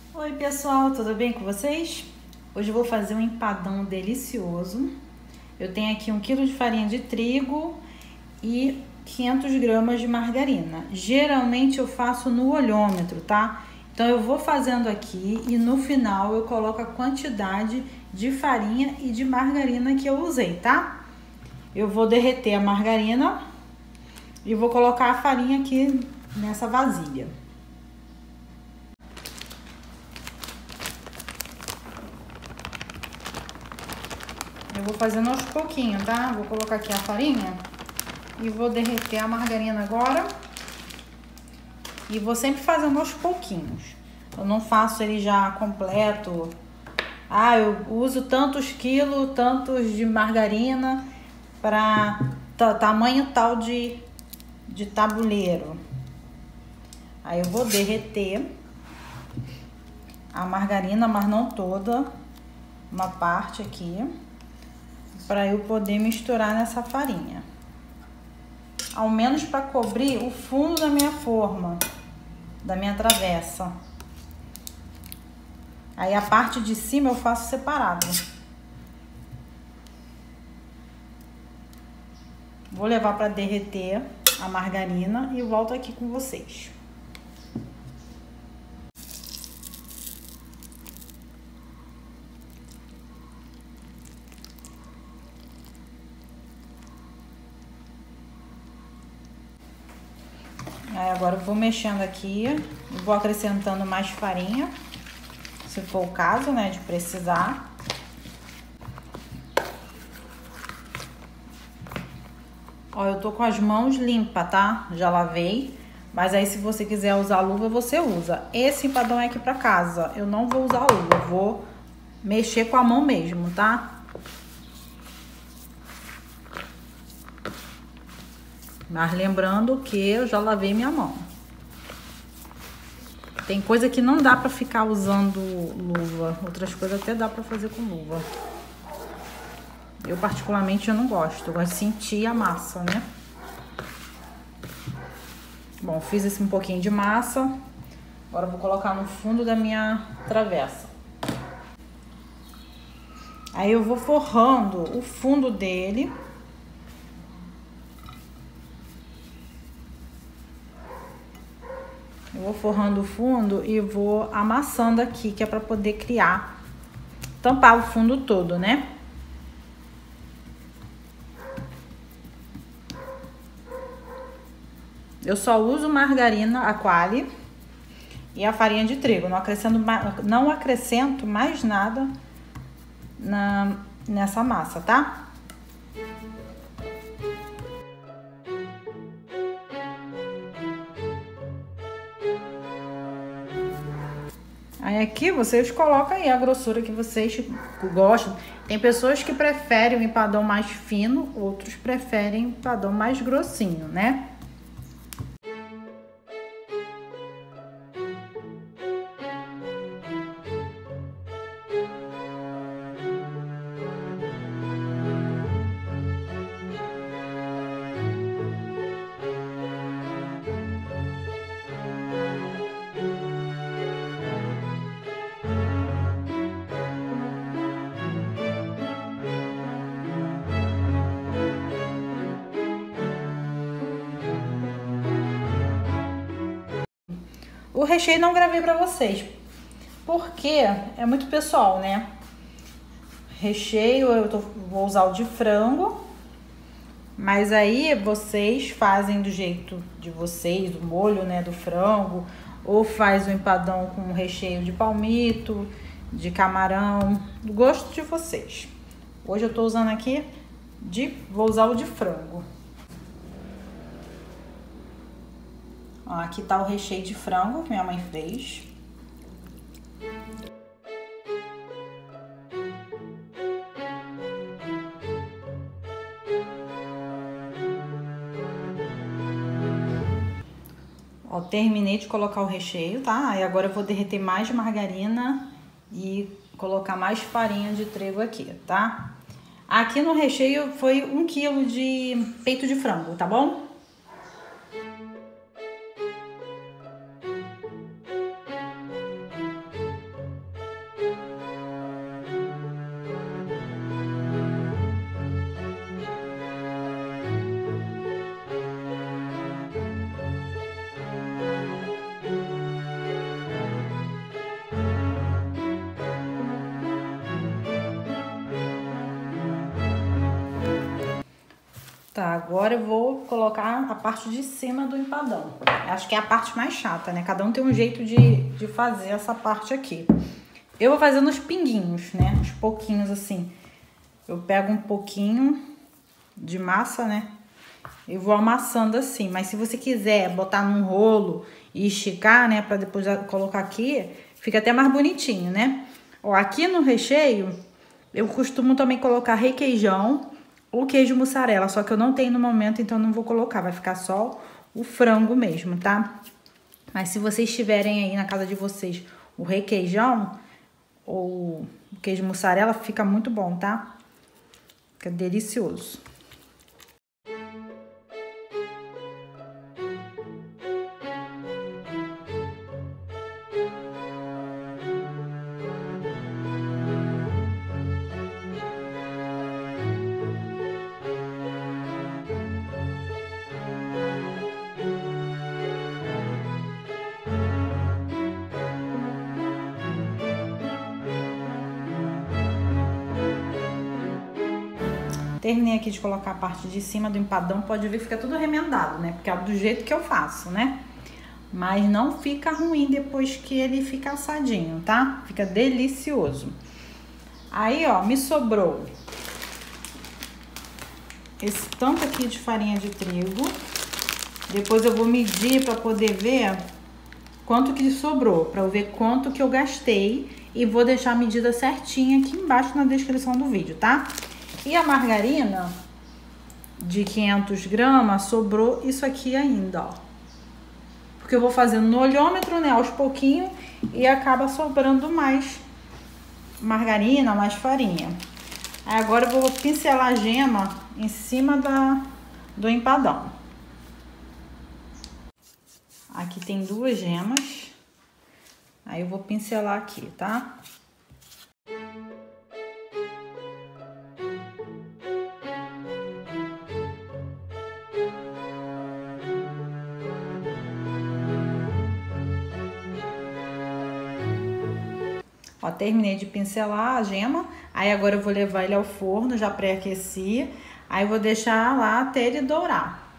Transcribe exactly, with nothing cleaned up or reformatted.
Oi pessoal, tudo bem com vocês? Hoje eu vou fazer um empadão delicioso. Eu tenho aqui um quilo de farinha de trigo e quinhentas gramas de margarina. Geralmente eu faço no olhômetro, tá? Então eu vou fazendo aqui e no final eu coloco a quantidade de farinha e de margarina que eu usei, tá? Eu vou derreter a margarina e vou colocar a farinha aqui nessa vasilha. Eu vou fazendo aos pouquinhos, tá? Vou colocar aqui a farinha e vou derreter a margarina agora. E vou sempre fazendo aos pouquinhos. Eu não faço ele já completo. Ah, eu uso tantos quilos, tantos de margarina para tamanho tal de, de tabuleiro. Aí eu vou derreter a margarina, mas não toda, uma parte aqui, para eu poder misturar nessa farinha. Ao menos para cobrir o fundo da minha forma, da minha travessa. Aí a parte de cima eu faço separado. Vou levar para derreter a margarina e volto aqui com vocês. Aí agora eu vou mexendo aqui, vou acrescentando mais farinha, se for o caso, né, de precisar. Ó, eu tô com as mãos limpas, tá? Já lavei, mas aí se você quiser usar luva, você usa. Esse empadão é aqui pra casa, eu não vou usar luva, eu vou mexer com a mão mesmo, tá? Mas lembrando que eu já lavei minha mão. Tem coisa que não dá pra ficar usando luva. Outras coisas até dá pra fazer com luva. Eu particularmente eu não gosto. Eu gosto de sentir a massa, né? Bom, fiz esse um pouquinho de massa. Agora eu vou colocar no fundo da minha travessa. Aí eu vou forrando o fundo dele. Eu vou forrando o fundo e vou amassando aqui, que é para poder criar, tampar o fundo todo, né? Eu só uso margarina, a Qualy, e a farinha de trigo. Não acrescento, não acrescento mais nada na, nessa massa, tá? Aí aqui vocês colocam aí a grossura que vocês gostam. Tem pessoas que preferem o empadão mais fino, outros preferem o empadão mais grossinho, né? O recheio não gravei pra vocês, porque é muito pessoal, né? Recheio eu tô, vou usar o de frango, mas aí vocês fazem do jeito de vocês, o molho, né, do frango, ou faz o empadão com recheio de palmito, de camarão, do gosto de vocês. Hoje eu tô usando aqui, de, vou usar o de frango. Ó, aqui tá o recheio de frango que minha mãe fez. Ó, terminei de colocar o recheio, tá? Aí agora eu vou derreter mais margarina e colocar mais farinha de trigo aqui, tá? Aqui no recheio foi um quilo de peito de frango, tá bom? Tá, agora eu vou colocar a parte de cima do empadão. Acho que é a parte mais chata, né? Cada um tem um jeito de, de fazer essa parte aqui. Eu vou fazendo os pinguinhos, né? Uns pouquinhos assim. Eu pego um pouquinho de massa, né? E vou amassando assim. Mas se você quiser botar num rolo e esticar, né? Pra depois colocar aqui, fica até mais bonitinho, né? Ó, aqui no recheio, eu costumo também colocar requeijão ou queijo mussarela, só que eu não tenho no momento, então não vou colocar, vai ficar só o frango mesmo, tá? Mas se vocês tiverem aí na casa de vocês o requeijão ou o queijo mussarela, fica muito bom, tá? Fica delicioso. Terminei aqui de colocar a parte de cima do empadão, pode ver que fica tudo remendado, né? Porque é do jeito que eu faço, né? Mas não fica ruim depois que ele fica assadinho, tá? Fica delicioso. Aí, ó, me sobrou esse tanto aqui de farinha de trigo. Depois eu vou medir pra poder ver quanto que sobrou, pra eu ver quanto que eu gastei. E vou deixar a medida certinha aqui embaixo na descrição do vídeo, tá? E a margarina de quinhentos gramas, sobrou isso aqui ainda, ó. Porque eu vou fazendo no olhômetro, né, aos pouquinhos, e acaba sobrando mais margarina, mais farinha. Aí agora eu vou pincelar a gema em cima da, do empadão. Aqui tem duas gemas. Aí eu vou pincelar aqui, tá? Ó, terminei de pincelar a gema, aí agora eu vou levar ele ao forno, já pré-aqueci, aí eu vou deixar lá até ele dourar.